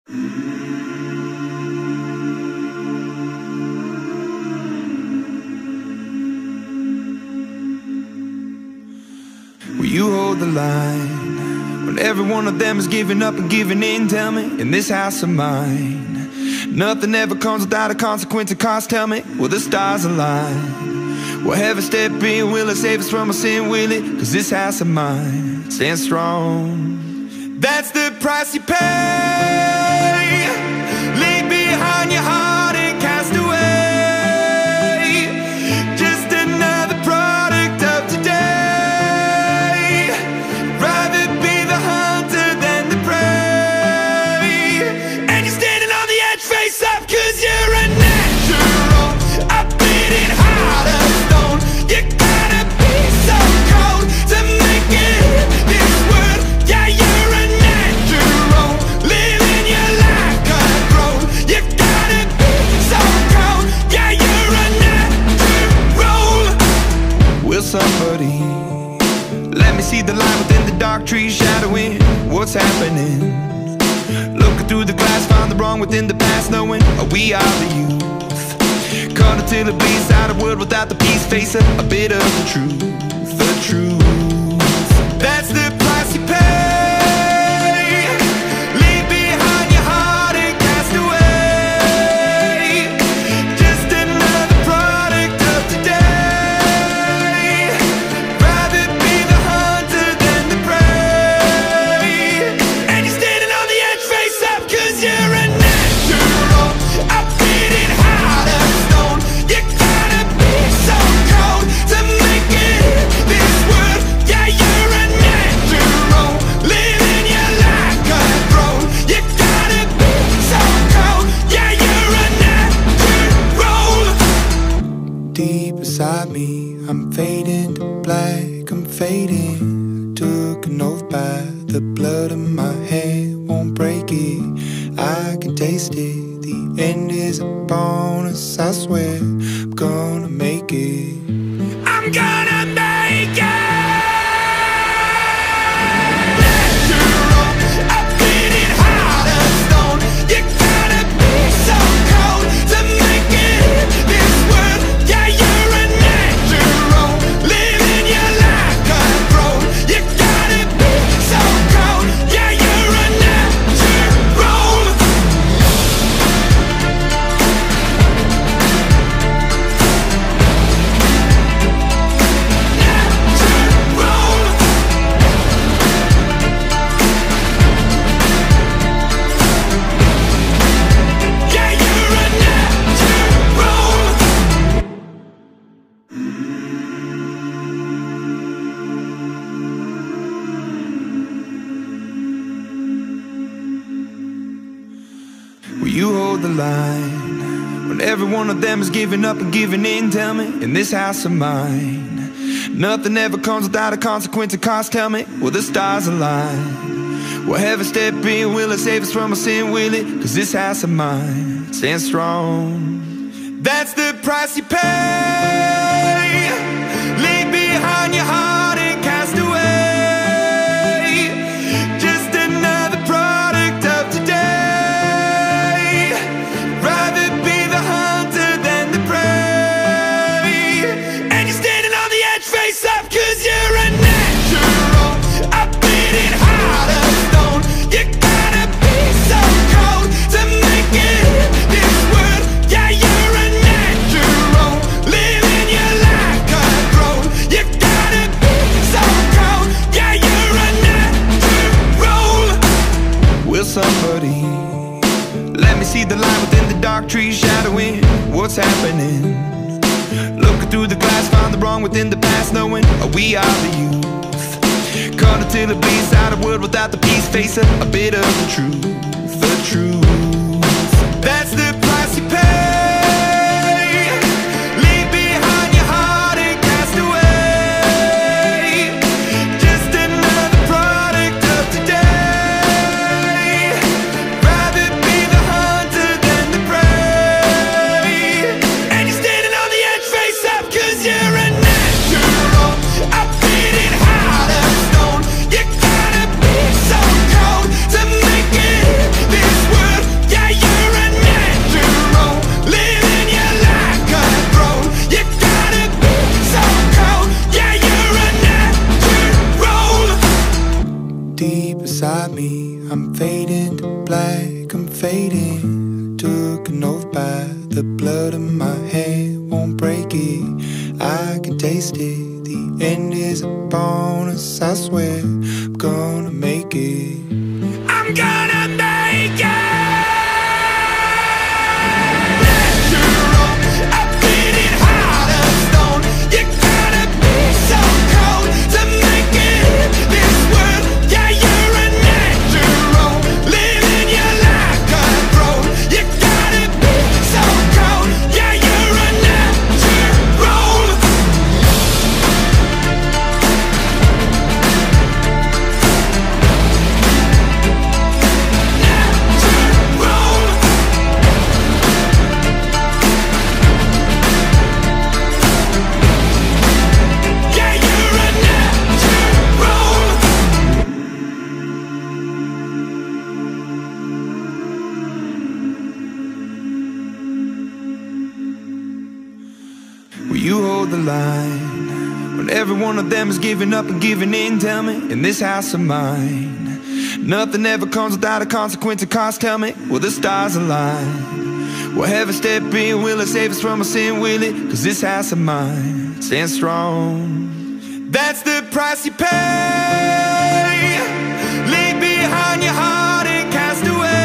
Will you hold the line when every one of them is giving up and giving in? Tell me, in this house of mine, nothing ever comes without a consequence or cost. Tell me, will the stars align? Will heaven step in? Will it save us from our sin? Will it? 'Cause this house of mine stands strong. That's the price you pay. Leave behind your heart and cast away. Just another product of today. Rather be the hunter than the prey. And you're standing on the edge face up 'cause you're a natural. A beating heart of stone. You gotta be so cold to make it in this world. Yeah, you're a natural. Living your life cutthroat. You gotta be so cold. Yeah, you're a natural. Will somebody let me see the light within the dark trees shadowing what's happening? Looking through the glass, find the wrong within the past, knowing we are the youth. Caught until it bleeds out a world without the peace. Face a bit of the truth, the truth. That's the price you pay. Leave behind your heart and cast away. Just another product of today. Rather be the hunter than the prey. And you're standing on the edge face up 'cause you're a natural. A beating heart of stone. You gotta be so cold to make it in this world. Yeah, you're a natural. Living your life cutthroat. You gotta be so cold. Yeah, you're a natural. Deep inside me, I'm fading to black, I'm fading. Took an oath by the blood in my head, won't break it. I can taste it. The end is a bonus, I swear. I'm gonna make it. I'm gonna make it. Natural, a beating heart of stone. You gotta be so cold to make it in this world. Yeah, you're a natural. Living your life cutthroat. You gotta be so cold. Yeah, you're a natural. Yeah, you're a natural. Will you hold the line when every one of them is giving up and giving in? Tell me, in this house of mine, nothing ever comes without a consequence or cost. Tell me, will the stars align? Will heaven step in? Will it save us from our sin? Will it? 'Cause this house of mine stands strong. That's the price you pay. Leave behind your heart and cast away. Just another product of today. Rather be the hunter than the prey. And you're standing on the edge face up 'cause you're a natural. A beating heart of stone. You gotta be so cold to make it in this world. Yeah, you're a natural. Living your life cutthroat. You gotta be so cold. Yeah, you're a natural. Will somebody let me see the light within the dark trees shadowing what's happening? Looking through the glass, find the wrong within the past, knowing we are the youth. Caught until it bleeds out a world without the peace. Face a bit of the truth, the truth. That's the price you pay. Leave behind your heart and cast away. Just another product of today. Rather be the hunter than the prey. And you're standing on the edge face up 'cause you're a natural. A beating heart of stone. You gotta be so cold to make it fading to black, I'm fading. Took an oath by the blood in my hand, won't break it, I can taste it. The end is upon us, I swear, I'm gonna make it. I'm gonna make it! Will you hold the line when every one of them is giving up and giving in? Tell me, in this house of mine, nothing ever comes without a consequence of cost. Tell me, will the stars align? Will heaven step in? Will it save us from our sin? Will it? 'Cause this house of mine stands strong. That's the price you pay. Leave behind your heart and cast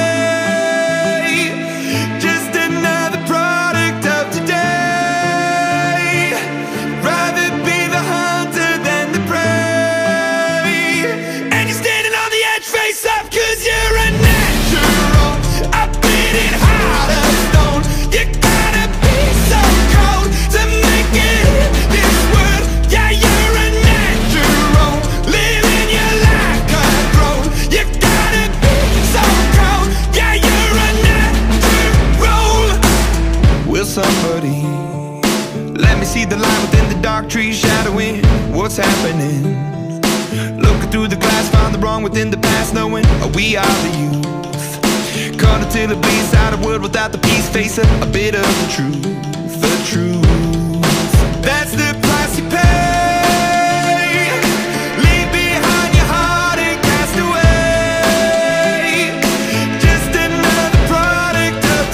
away. Just another product of today. Rather be the hunter than the prey. And you're standing on the edge, face up, 'cause you're a natural. A beating heart of stone. You gotta be so cold to make it in this world. Yeah, you're a natural. Living your life cutthroat. You gotta be so cold. Yeah, you're a natural. Will somebody let me see the light within the dark trees shadowing what's happening? Looking through the glass, found the wrong within the past, knowing we are the youth. Caught until it bleeds out a world without the peace. Face a bit of the truth, the truth. That's the price you pay. Leave behind your heart and cast away. Just another product of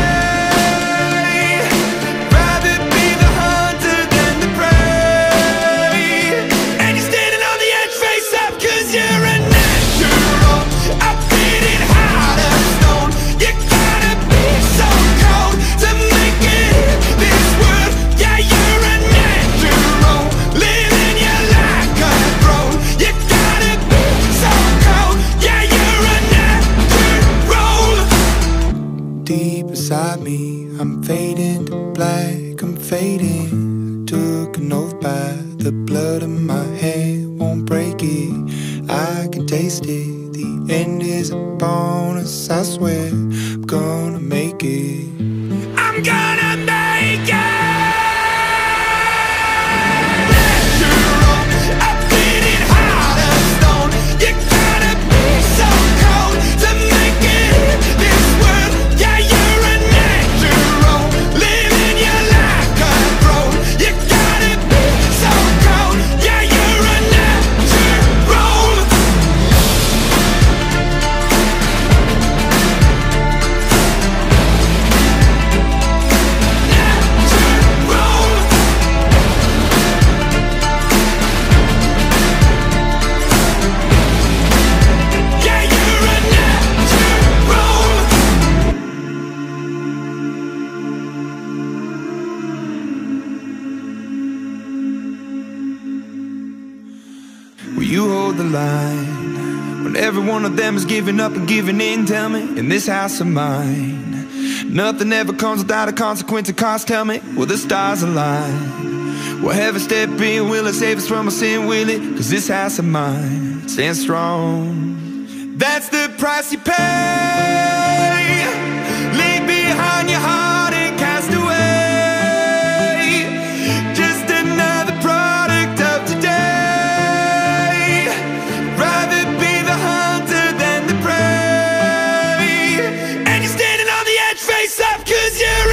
today. Rather be the hunter than the prey. And you're standing on the edge, face up, 'cause you're a natural. A beating heart of stone. You gotta be so cold to make it in this world. Yeah, you're a natural. Living your life cutthroat. You gotta be so cold. Yeah, you're a natural. Deep inside me, I'm fading to black, I'm fading. Took an oath by the blood in my hand, won't break it, I can taste it. The end is upon us, I swear, I'm gonna make it. I'm gonna make it! Natural, a beating heart of stone. You gotta be so cold to make it in this world. Yeah, you're a natural. Living your life cutthroat. You gotta be so cold. Yeah, you're a natural. Yeah, you're a natural. Will you hold the line when every one of them is giving up and giving in? Tell me, in this house of mine, nothing ever comes without a consequence of cost. Tell me, will the stars align? Will heaven step in? Will it save us from our sin? Will it? 'Cause this house of mine stands strong. That's the price you pay. Leave behind your heart and cast away. Just another product of today. Rather be the hunter than the prey. And you're standing on the edge, face up, 'cause you're